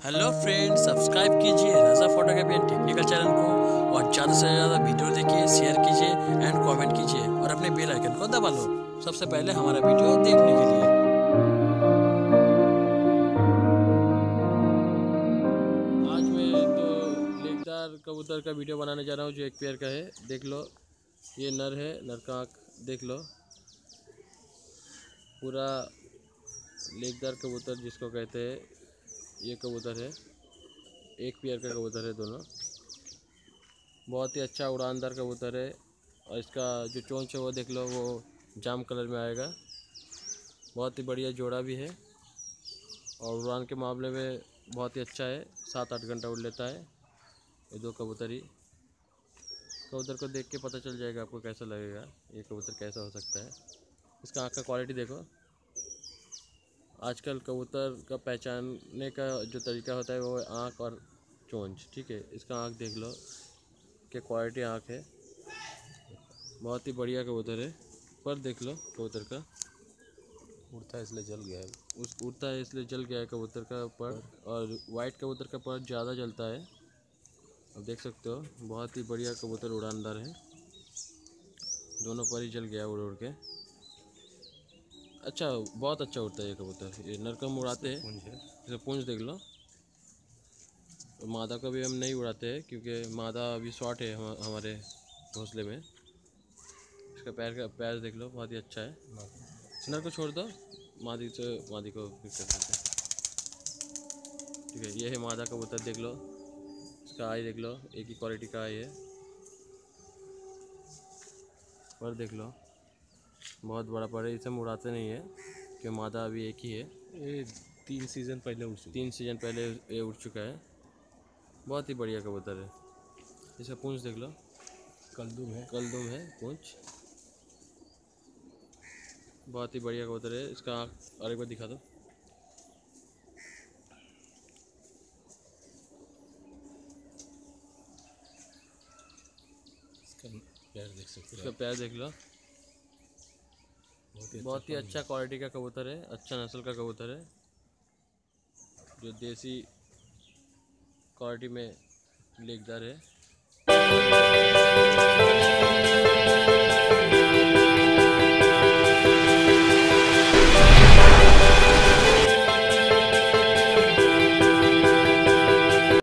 Hello friends, subscribe कीजिए Raza photography and technical channel को और ज़्यादा से ज़्यादा वीडियो देखिए, शेयर कीजिए एंड कमेंट कीजिए और अपने बेल आइकन को दबा लो सबसे पहले हमारा वीडियो देखने के लिए। आज मैं तो लेकदार कबूतर का वीडियो बनाने जा रहा हूँ जो एक पेयर का है। देख लो, ये नर है, नर का आँख देख लो। पूरा लेकदार कबूतर जिसको कहते हैं, ये कबूतर है, एक पेयर का कबूतर है दोनों। बहुत ही अच्छा उड़ानदार कबूतर है और इसका जो चोंच है वो देख लो, वो जाम कलर में आएगा। बहुत ही बढ़िया जोड़ा भी है और उड़ान के मामले में बहुत ही अच्छा है, 7-8 घंटा उड़ लेता है। ये दो कबूतर ही, कबूतर को देख के पता चल जाएगा आपको कैसा लगेगा ये कबूतर कैसा हो सकता है। इसका आँख का क्वालिटी देखो। आजकल कबूतर का पहचानने का जो तरीका होता है वो है आँख और चोंच। ठीक है, इसका आँख देख लो कि क्वालिटी आँख है, बहुत ही बढ़िया कबूतर है। पर देख लो कबूतर का उड़ता है इसलिए जल गया है। उड़ता है इसलिए जल गया है कबूतर का पर, और वाइट कबूतर का पर ज़्यादा जलता है। अब देख सकते हो, बहुत ही बढ़िया कबूतर उड़ानदार है, दोनों पर ही जल गया उड़ उड़ के। अच्छा, बहुत अच्छा उड़ता है ये कबूतर। ये नरकम उड़ाते हैं, इसका पूंछ देख लो। मादा का भी हम नहीं उड़ाते हैं क्योंकि मादा अभी शॉर्ट है हमारे घोंसले में। इसका पैर देख लो, बहुत ही अच्छा है। नर को छोड़ दो, मादी को पिक कर देते हैं। ठीक है, ये है मादा कबूतर, देख लो। इसका आई देख लो, एक ही क्वालिटी का आई है। पर देख लो, बहुत बड़ा पर है, इसे हम उड़ाते नहीं है क्योंकि मादा अभी एक ही है। ये 3 सीज़न पहले उड़ चुकी 3 सीजन पहले ये उड़ चुका है। बहुत ही बढ़िया कबूतर है। इसका पूंछ देख लो, कलदुम है पूंछ। बहुत ही बढ़िया कबूतर है। इसका आँख और एक बार दिखा दो। इसका पैर देख सकते इसका हो। पैर देख लो, बहुत ही अच्छा क्वालिटी का कबूतर है, अच्छा नस्ल का कबूतर है जो देसी क्वालिटी में लेकदार है।